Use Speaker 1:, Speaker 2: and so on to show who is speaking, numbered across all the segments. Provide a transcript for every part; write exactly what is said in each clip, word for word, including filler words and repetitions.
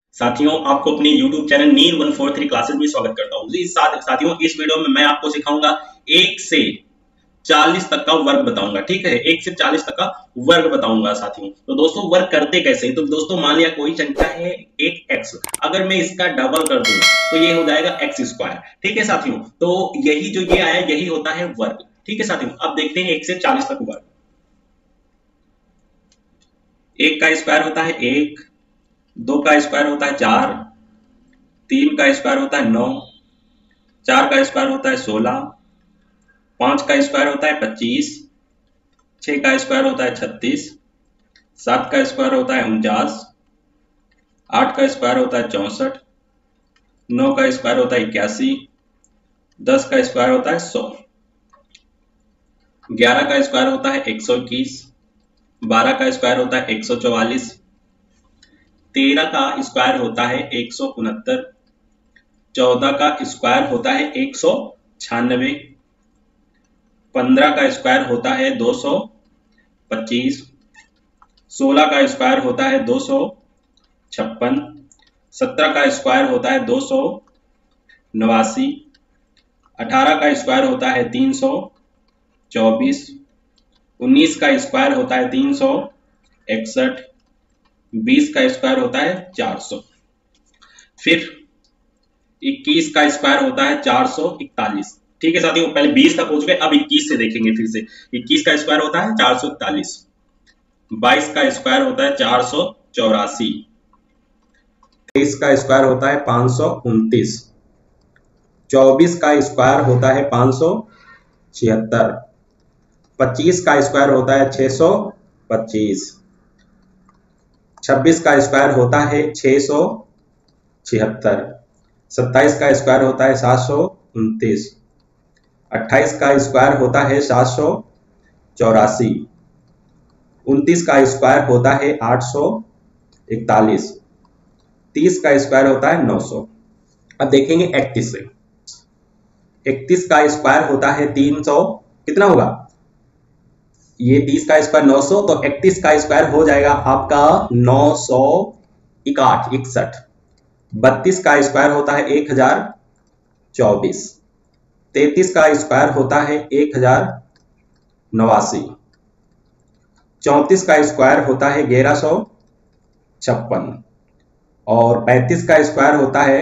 Speaker 1: साथियों, आपको अपने YouTube channel Neer one four three classes में स्वागत करता हूँ जी। साथ साथियों, इस वीडियो में मैं आपको सिखाऊंगा एक से चालीस तक का वर्ग बताऊंगा। ठीक है, एक से चालीस तक का वर्ग बताऊंगा साथियों। तो दोस्तों, वर्ग करते कैसे? तो दोस्तों, मान लिया कोई संख्या है एक एक्स, अगर मैं इसका डबल कर दूं तो ये हो जाएगा एक्स स्क्वायर। ठीक है साथियों, तो यही जो ये आया यही होता है वर्ग। ठीक है साथियों, अब देखते हैं एक से चालीस तक वर्ग। एक का स्क्वायर होता है एक, दो का स्क्वायर होता है चार, तीन का स्क्वायर होता है नौ, चार का स्क्वायर होता है सोलह, पांच का स्क्वायर होता है पच्चीस, छह का स्क्वायर होता है छत्तीस, सात का स्क्वायर होता है उनचास, आठ का स्क्वायर होता है चौसठ, नौ का स्क्वायर होता है इक्यासी, दस का स्क्वायर होता है सौ, ग्यारह का स्क्वायर होता है एक सौ इक्कीस, बारह का स्क्वायर होता है एक सौ चौवालीस, तेरह का स्क्वायर होता है एक सौ उनहत्तर, चौदह का स्क्वायर होता है एक सौ छियानवे, पंद्रह का स्क्वायर होता है दो सौ पच्चीस, सोलह का स्क्वायर होता है दो सौ छप्पन, सत्रह का स्क्वायर होता है दो सौ नवासी, अठारह का स्क्वायर होता है तीन सौ चौबीस, उन्नीस का स्क्वायर होता है तीन सौ इकसठ, बीस का स्क्वायर होता है चार सौ, फिर इक्कीस का स्क्वायर होता है चार सौ इकतालीस। ठीक है साथियों, पहले बीस तक हो चुके, अब इक्कीस से देखेंगे फिर से। इक्कीस का स्क्वायर होता है चार सौ इकतालीस, बाईस का स्क्वायर होता है चार सौ चौरासी, तेईस का स्क्वायर होता है पांच सौ उनतीस, चौबीस का स्क्वायर होता है पांच सौ छिहत्तर, पच्चीस का स्क्वायर होता है छह सौ पच्चीस, छब्बीस का स्क्वायर होता है छह सौ छिहत्तर, सत्ताईस का स्क्वायर होता है सात सौ उनतीस, अट्ठाईस का स्क्वायर होता है सात सौ चौरासी, उनतीस का स्क्वायर होता है आठ सौ इकतालीस, तीस का स्क्वायर होता है नौ सौ। अब देखेंगे इकतीस से। इकतीस का स्क्वायर होता है तीन सौ, कितना होगा ये? तीस का स्क्वायर नौ सौ, तो इकतीस का स्क्वायर हो जाएगा आपका नौ सौ इकाठ इकसठ। बत्तीस का स्क्वायर होता है एक हजार चौबीस, तैतीस का स्क्वायर होता है एक हजार नवासी, चौंतीस का स्क्वायर होता है ग्यारह सौ छप्पन, और पैंतीस का स्क्वायर होता है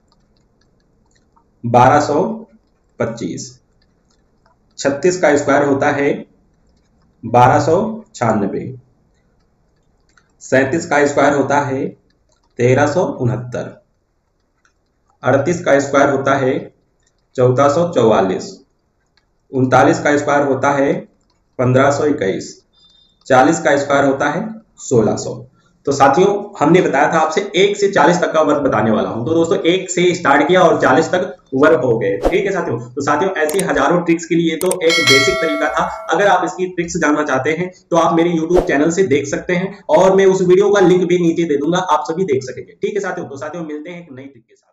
Speaker 1: बारह सौ पच्चीस, छत्तीस का स्क्वायर होता है बारह सौ छियानबे, सैंतीस का स्क्वायर होता है तेरह सौ उनहत्तर, अड़तीस का स्क्वायर होता है चौदह सौ चौवालीस, उनतालीस का स्क्वायर होता है पंद्रह सौ इक्कीस, चालीस का स्क्वायर होता है सोलह सौ। तो साथियों, हमने बताया था आपसे एक से चालीस तक का वर्ग बताने वाला हूं। तो दोस्तों, एक से स्टार्ट किया और चालीस तक वर्ग हो गए। ठीक है साथियों, तो साथियों ऐसी हजारों ट्रिक्स के लिए तो एक बेसिक तरीका था। अगर आप इसकी ट्रिक्स जानना चाहते हैं तो आप मेरे यूट्यूब चैनल से देख सकते हैं, और मैं उस वीडियो का लिंक भी नीचे दे दूंगा, आप सभी देख सकेंगे। ठीक है साथियों, तो साथियों मिलते हैं एक नई ट्रिक के साथ।